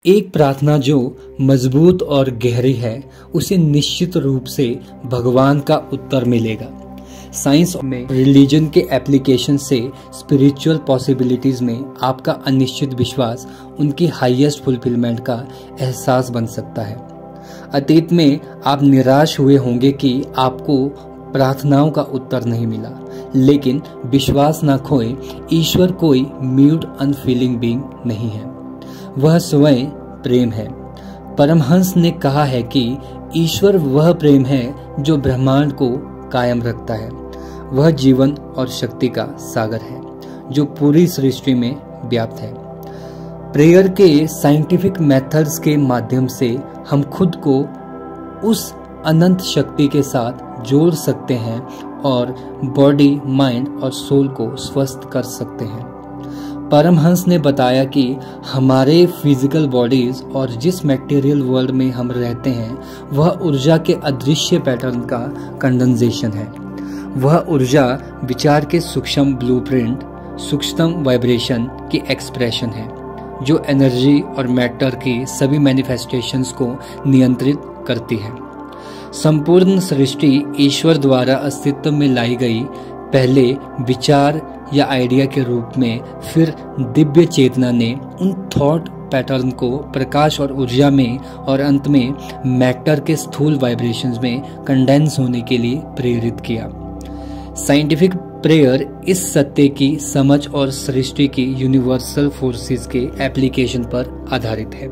एक प्रार्थना जो मजबूत और गहरी है, उसे निश्चित रूप से भगवान का उत्तर मिलेगा। साइंस में रिलीजन के एप्लीकेशन से स्पिरिचुअल पॉसिबिलिटीज में आपका अनिश्चित विश्वास उनकी हाईएस्ट फुलफिलमेंट का एहसास बन सकता है। अतीत में आप निराश हुए होंगे कि आपको प्रार्थनाओं का उत्तर नहीं मिला, लेकिन विश्वास ना खोएं, ईश्वर कोई म्यूट अनफीलिंग बीइंग नहीं है, वह स्वयं प्रेम है। परमहंस ने कहा है कि ईश्वर वह प्रेम है जो ब्रह्मांड को कायम रखता है। वह जीवन और शक्ति का सागर है जो पूरी सृष्टि में व्याप्त है। प्रेयर के साइंटिफिक मेथड्स के माध्यम से हम खुद को उस अनंत शक्ति के साथ जोड़ सकते हैं और बॉडी, माइंड और सोल को स्वस्थ कर सकते हैं। परमहंस ने बताया कि हमारे फिजिकल बॉडीज और जिस मटेरियल वर्ल्ड में हम रहते हैं वह ऊर्जा के अदृश्य पैटर्न का कंडेंसेशन है। वह ऊर्जा विचार के सूक्ष्म ब्लूप्रिंट, सूक्ष्म वाइब्रेशन की एक्सप्रेशन है जो एनर्जी और मैटर की सभी मैनिफेस्टेशंस को नियंत्रित करती है। संपूर्ण सृष्टि ईश्वर द्वारा अस्तित्व में लाई गई, पहले विचार या आइडिया के रूप में, फिर दिव्य चेतना ने उन थॉट पैटर्न को प्रकाश और ऊर्जा में और अंत में मैटर के स्थूल वाइब्रेशंस में कंडेंस होने के लिए प्रेरित किया। साइंटिफिक प्रेयर इस सत्य की समझ और सृष्टि की यूनिवर्सल फोर्सेस के एप्लीकेशन पर आधारित है।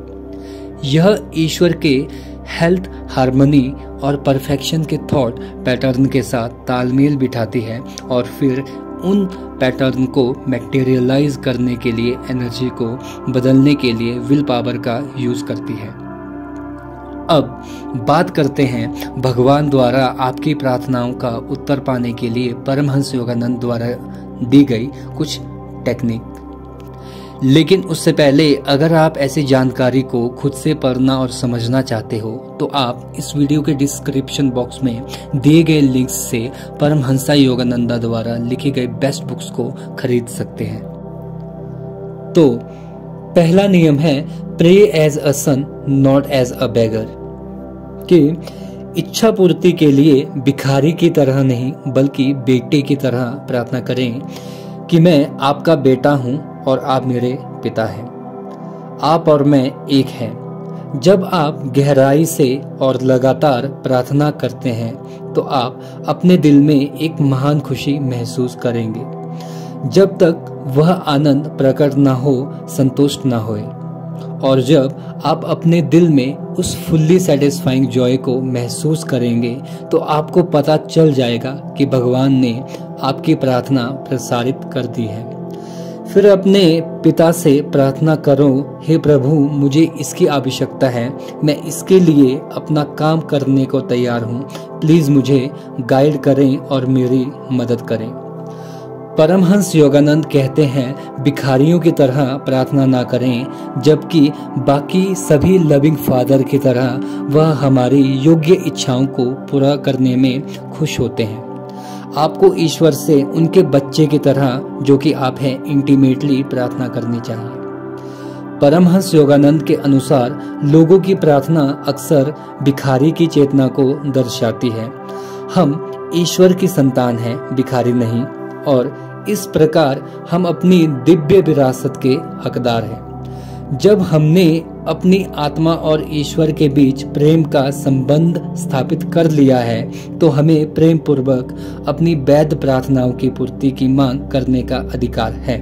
यह ईश्वर के हेल्थ, हार्मनी और परफेक्शन के थॉट पैटर्न के साथ तालमेल बिठाती है और फिर उन पैटर्न को मटेरियलाइज करने के लिए, एनर्जी को बदलने के लिए विल पावर का यूज करती है। अब बात करते हैं भगवान द्वारा आपकी प्रार्थनाओं का उत्तर पाने के लिए परमहंस योगानंद द्वारा दी गई कुछ टेक्निक। लेकिन उससे पहले अगर आप ऐसी जानकारी को खुद से पढ़ना और समझना चाहते हो तो आप इस वीडियो के डिस्क्रिप्शन बॉक्स में दिए गए लिंक्स से परमहंस योगानंद द्वारा लिखी गई बेस्ट बुक्स को खरीद सकते हैं। तो पहला नियम है pray as a son not as a beggar, कि इच्छा पूर्ति के लिए भिखारी की तरह नहीं बल्कि बेटे की तरह प्रार्थना करें कि मैं आपका बेटा हूं और आप मेरे पिता हैं, आप और मैं एक हैं। जब आप गहराई से और लगातार प्रार्थना करते हैं तो आप अपने दिल में एक महान खुशी महसूस करेंगे। जब तक वह आनंद प्रकट ना हो, संतुष्ट ना होए, और जब आप अपने दिल में उस फुल्ली सेटिस्फाइंग जॉय को महसूस करेंगे तो आपको पता चल जाएगा कि भगवान ने आपकी प्रार्थना प्रसारित कर दी है। फिर अपने पिता से प्रार्थना करो, हे प्रभु मुझे इसकी आवश्यकता है, मैं इसके लिए अपना काम करने को तैयार हूँ, प्लीज मुझे गाइड करें और मेरी मदद करें। परमहंस योगानंद कहते हैं भिखारियों की तरह प्रार्थना ना करें, जबकि बाकी सभी लविंग फादर की तरह वह हमारी योग्य इच्छाओं को पूरा करने में खुश होते हैं। आपको ईश्वर से उनके बच्चे की तरह, जो कि आप हैं, इंटीमेटली प्रार्थना करनी चाहिए। परमहंस योगानंद के अनुसार लोगों की प्रार्थना अक्सर भिखारी की चेतना को दर्शाती है। हम ईश्वर की संतान हैं, भिखारी नहीं, और इस प्रकार हम अपनी दिव्य विरासत के हकदार हैं। जब हमने अपनी आत्मा और ईश्वर के बीच प्रेम का संबंध स्थापित कर लिया है तो हमें प्रेम पूर्वक अपनी वैध प्रार्थनाओं की पूर्ति की मांग करने का अधिकार है।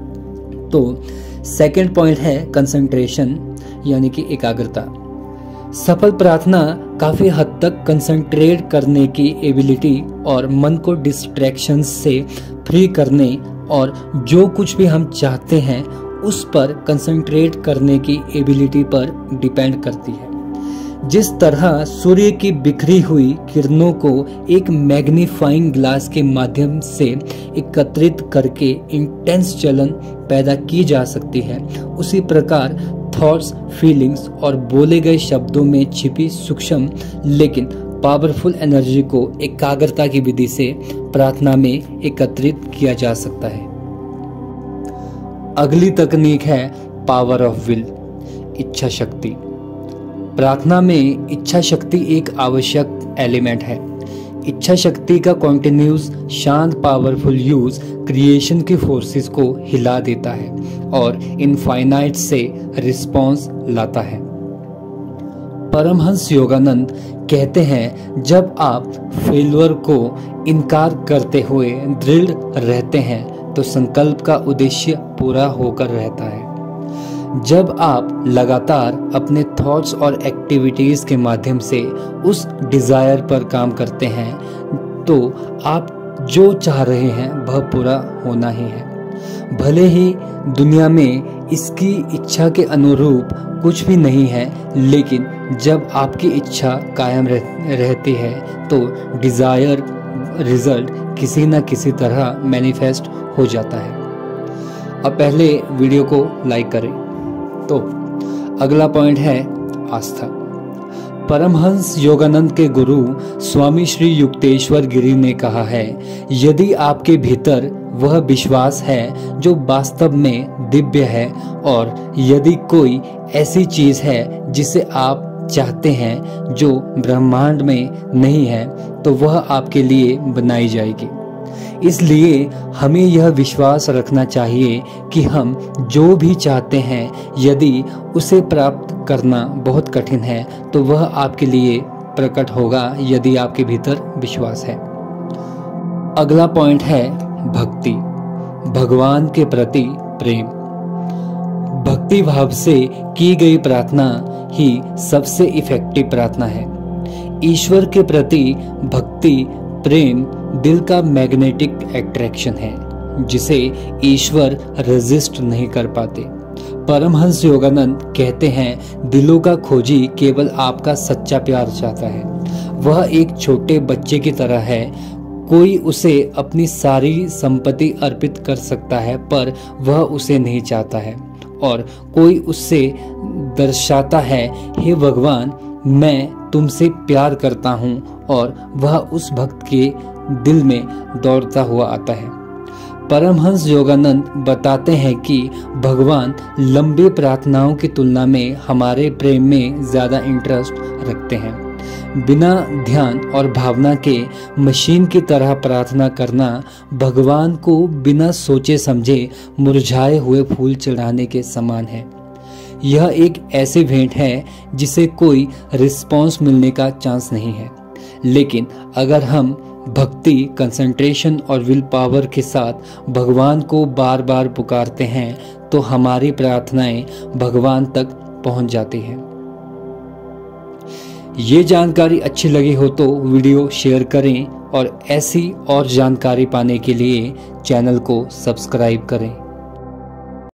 तो सेकंड पॉइंट है कंसंट्रेशन, यानी कि एकाग्रता। सफल प्रार्थना काफी हद तक कंसंट्रेट करने की एबिलिटी और मन को डिस्ट्रैक्शंस से फ्री करने और जो कुछ भी हम चाहते हैं उस पर कंसंट्रेट करने की एबिलिटी पर डिपेंड करती है। जिस तरह सूर्य की बिखरी हुई किरणों को एक मैग्नीफाइंग ग्लास के माध्यम से एकत्रित करके इंटेंस चलन पैदा की जा सकती है, उसी प्रकार थॉट्स, फीलिंग्स और बोले गए शब्दों में छिपी सूक्ष्म लेकिन पावरफुल एनर्जी को एकाग्रता की विधि से प्रार्थना में एकत्रित किया जा सकता है। अगली तकनीक है पावर ऑफ विल। इच्छा शक्ति। प्रार्थना में इच्छा शक्ति एक आवश्यक एलिमेंट है। इच्छा शक्ति का कॉन्टिन्यूस शांत पावरफुल यूज क्रिएशन की फोर्सेस को हिला देता है और इनफाइनाइट से रिस्पॉन्स लाता है। परमहंस योगानंद कहते हैं, जब आप फेल्यूर को इनकार करते हुए दृढ़ रहते हैं तो संकल्प का उद्देश्य पूरा होकर रहता है। जब आप लगातार अपने थॉट्स और एक्टिविटीज़ के माध्यम से उस डिज़ायर पर काम करते हैं तो आप जो चाह रहे हैं वह पूरा होना ही है। भले ही दुनिया में इसकी इच्छा के अनुरूप कुछ भी नहीं है, लेकिन जब आपकी इच्छा कायम रहती है तो डिज़ायर रिजल्ट किसी न किसी तरह मैनिफेस्ट हो जाता है। अब पहले वीडियो को लाइक करें। तो अगला पॉइंट है आस्था। परमहंस योगानंद के गुरु स्वामी श्री युक्तेश्वर गिरी ने कहा है, यदि आपके भीतर वह विश्वास है जो वास्तव में दिव्य है और यदि कोई ऐसी चीज है जिसे आप चाहते हैं जो ब्रह्मांड में नहीं है तो वह आपके लिए बनाई जाएगी। इसलिए हमें यह विश्वास रखना चाहिए कि हम जो भी चाहते हैं यदि उसे प्राप्त करना बहुत कठिन है तो वह आपके लिए प्रकट होगा यदि आपके भीतर विश्वास है। अगला पॉइंट है भक्ति, भगवान के प्रति प्रेम। भक्ति भाव से की गई प्रार्थना ही सबसे इफेक्टिव प्रार्थना है। ईश्वर के प्रति भक्ति प्रेम दिल का मैग्नेटिक अट्रैक्शन है जिसे ईश्वर रेजिस्ट नहीं कर पाते। परमहंस योगानंद कहते हैं, दिलों का खोजी केवल आपका सच्चा प्यार चाहता है। वह एक छोटे बच्चे की तरह है। कोई उसे अपनी सारी संपत्ति अर्पित कर सकता है पर वह उसे नहीं चाहता है, और कोई उससे दर्शाता है, हे भगवान मैं तुमसे प्यार करता हूँ, और वह उस भक्त के दिल में दौड़ता हुआ आता है। परमहंस योगानंद बताते हैं कि भगवान लंबी प्रार्थनाओं की तुलना में हमारे प्रेम में ज़्यादा इंटरेस्ट रखते हैं। बिना ध्यान और भावना के मशीन की तरह प्रार्थना करना भगवान को बिना सोचे समझे मुरझाए हुए फूल चढ़ाने के समान है। यह एक ऐसी भेंट है जिसे कोई रिस्पॉन्स मिलने का चांस नहीं है, लेकिन अगर हम भक्ति, कंसंट्रेशन और विल पावर के साथ भगवान को बार बार पुकारते हैं तो हमारी प्रार्थनाएं भगवान तक पहुंच जाती हैं। ये जानकारी अच्छी लगी हो तो वीडियो शेयर करें और ऐसी और जानकारी पाने के लिए चैनल को सब्सक्राइब करें।